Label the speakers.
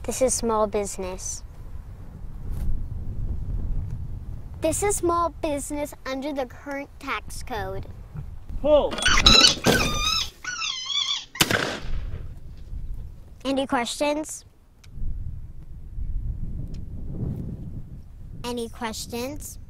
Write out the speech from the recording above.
Speaker 1: This is small business. This is small business under the current tax code.
Speaker 2: Pull.
Speaker 1: Any questions? Any questions?